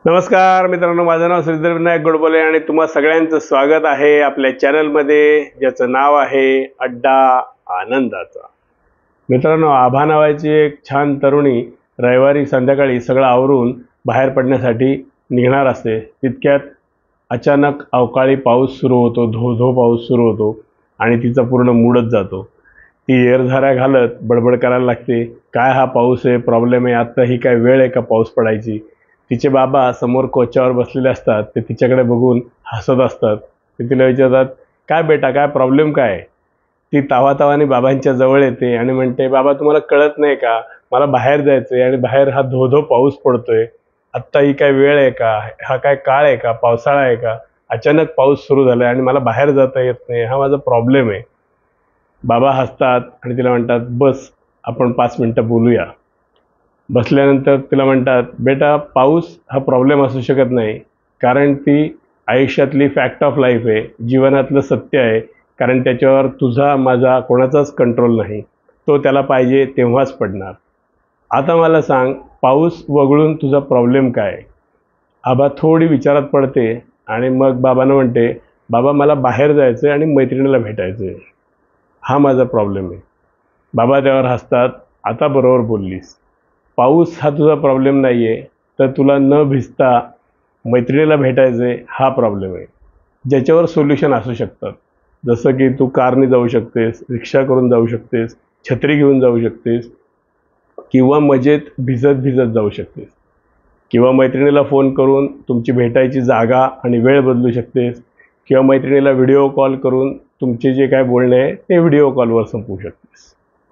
नमस्कार मित्रांनो, माझं नाव श्रीधर विनायक गोडबोले आणि तुम्हा सगळ्यांचं स्वागत आहे आपल्या चॅनलमध्ये, ज्याचं नाव आहे अड्डा आनंदाचा। मित्रांनो, आभा नावाची एक छान तरुणी रविवारी संध्याकाळी सगळं आवरून बाहेर पडण्यासाठी निघणार असते। तितक्यात अचानक अवकाळी पाऊस सुरू होतो, धो पाऊस सुरू होतो आणि तिचा पूर्ण मूडच जातो। ती एरझाऱ्या घालत बडबड करायला लागते, काय हा पाऊस आहे, प्रॉब्लेम आहे, आता ही काय वेळ आहे का पाऊस पडायची। तिचे बाबा समोर कोचावर बसलेले असतात, ते तिच्याकडे बघून हसत असतात। ते तिला विचारतात, काय बेटा, काय प्रॉब्लेम काय आहे। ती तावातावाने बाबांच्या जवळ येते आणि म्हणते, बाबा तुम्हाला कळत नाही का, मला बाहेर जायचं आहे आणि बाहेर हा धो पाऊस पडतोय। आत्ता ही काय वेळ आहे का, हा काय काळ आहे का, पावसाळा आहे का, अचानक पाऊस सुरू झाला आणि मला बाहेर जाता येत नाही, हा माझा प्रॉब्लेम आहे। बाबा हसतात आणि तिला म्हणतात, बस आपण 5 मिनिटं बोलूया। बसल्यानंतर तिला म्हणतात, बेटा पाऊस हा प्रॉब्लेम असू शकत नाही, कारण ती आयुष्यातली फॅक्ट ऑफ लाईफ आहे, जीवनातलं सत्य आहे। कारण त्याच्यावर तुझा माझा कोणाचाच कंट्रोल नाही, तो त्याला पाहिजे तेव्हाच पडणार। आता मला सांग, पाऊस वगळून तुझा प्रॉब्लेम काय आहे। आबा थोडी विचारात पडते आणि मग बाबांना म्हणते, बाबा मला बाहेर जायचं आहे आणि मैत्रिणीला भेटायचं आहे, हा माझा प्रॉब्लेम आहे। बाबा त्यावर हसतात, आता बरोबर बोललीस, पाऊस हा तुझा प्रॉब्लेम नाही आहे, तर तुला न भिजता मैत्रिणीला भेटायचे हा प्रॉब्लेम आहे, ज्याच्यावर सोल्युशन असू शकतात। जसं की तू कारने जाऊ शकतेस, रिक्षा करून जाऊ शकतेस, छत्री घेऊन जाऊ शकतेस, किंवा मजेत भिजत जाऊ शकतेस, किंवा मैत्रिणीला फोन करून तुमची भेटायची जागा आणि वेळ बदलू शकतेस, किंवा मैत्रिणीला व्हिडिओ कॉल करून तुमचे जे काय बोलणे आहे ते व्हिडिओ कॉलवर संपवू शकतेस।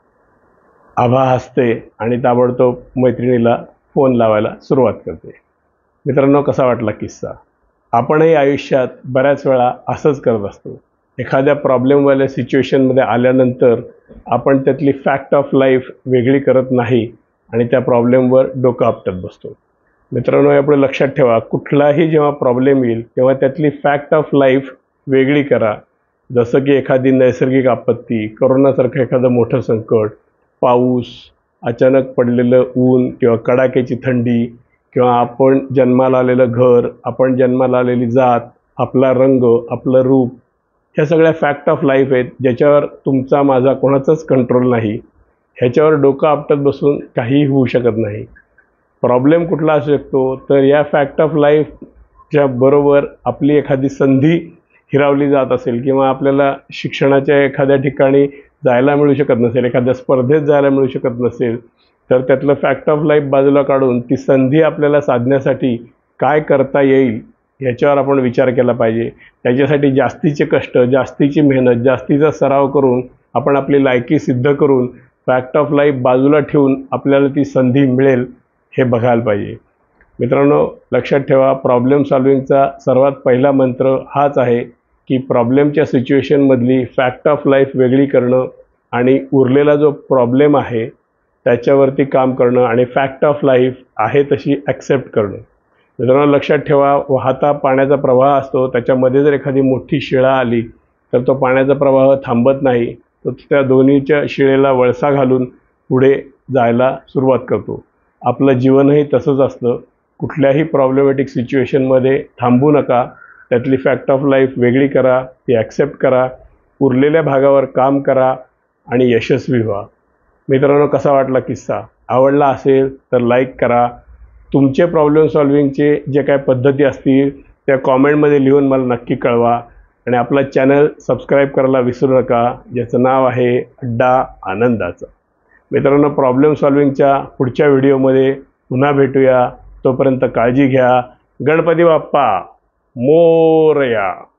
आभा हसते आणि ताबडतोब मैत्रिणीला फोन लावायला सुरुवात करते। मित्रांनो, कसा वाटला किस्सा। आपणही आयुष्यात बऱ्याच वेळा असंच करत असतो। एखाद्या प्रॉब्लेमवाल्या सिच्युएशनमध्ये आल्यानंतर आपण त्यातली फॅक्ट ऑफ लाईफ वेगळी करत नाही आणि त्या प्रॉब्लेमवर डोकं आपटत बसतो। मित्रांनो, यापुढे लक्षात ठेवा, कुठलाही जेव्हा प्रॉब्लेम येईल तेव्हा त्यातली फॅक्ट ऑफ लाईफ वेगळी करा। जसं की एखादी नैसर्गिक आपत्ती, कोरोनासारखं एखादं मोठं संकट, पाऊस, अचानक पडलेलं ऊन किंवा कडाक्याची थंडी, किंवा आपण जन्माला आलेलं घर, आपण जन्माला आलेली जात, आपला रंग, आपलं रूप, ह्या सगळ्या फॅक्ट ऑफ लाईफ आहेत, ज्याच्यावर तुमचा माझा कोणाचाच कंट्रोल नाही। ह्याच्यावर डोकं आपटत बसून काहीही होऊ शकत नाही। प्रॉब्लेम कुठला असू शकतो, तर या फॅक्ट ऑफ लाईफच्या बरोबर आपली एखादी संधी हिरावली जात असेल, किंवा आपल्याला शिक्षणाच्या एखाद्या ठिकाणी जायला मिळू शकत नसेल, एखाद्या स्पर्धेत जायला मिळू शकत नसेल, तर त्यातलं फॅक्ट ऑफ लाईफ बाजूला काढून ती संधी आपल्याला साधण्यासाठी काय करता येईल ह्याच्यावर आपण विचार केला पाहिजे। त्याच्यासाठी जास्तीचे कष्ट, जास्तीची मेहनत, जास्तीचा सराव करून आपण आपली लायकी सिद्ध करून फॅक्ट ऑफ लाईफ बाजूला ठेवून आपल्याला ती संधी मिळेल हे बघायला पाहिजे। मित्रांनो, लक्षात ठेवा, प्रॉब्लेम सॉल्विंगचा सर्वात पहिला मंत्र हाच आहे की प्रॉब्लेमच्या सिच्युएशनमधली फॅक्ट ऑफ लाईफ वेगळी करणं आणि उरलेला जो प्रॉब्लेम आहे त्याच्यावरती काम करणं आणि फॅक्ट ऑफ लाईफ आहे तशी ॲक्सेप्ट करणं। मित्रांनो, लक्षात ठेवा, वाहता पाण्याचा प्रवाह असतो, त्याच्यामध्ये जर एखादी मोठी शिळा आली तर तो पाण्याचा प्रवाह थांबत नाही, तर त्या दोन्हीच्या शिळेला वळसा घालून पुढे जायला सुरुवात करतो। आपलं जीवनही तसंच असतं। कुठल्याही प्रॉब्लेमॅटिक सिच्युएशनमध्ये थांबू नका, त्यातली फॅक्ट ऑफ लाईफ वेगळी करा, ती ॲक्सेप्ट करा, उरलेल्या भागावर काम करा आणि यशस्वी व्हा। मित्रांनो, कसा वाटला किस्सा, आवडला असेल तर लाईक करा। तुमचे प्रॉब्लेम सॉल्विंगचे जे काय पद्धती असतील त्या कॉमेंटमध्ये लिहून मला नक्की कळवा आणि आपला चॅनल सबस्क्राईब करायला विसरू नका, ज्याचं नाव आहे अड्डा आनंदाचा। मित्रांनो, प्रॉब्लेम सॉल्विंगच्या पुढच्या व्हिडिओमध्ये पुन्हा भेटूया, तोपर्यंत काळजी घ्या। गणपती बाप्पा मोरया।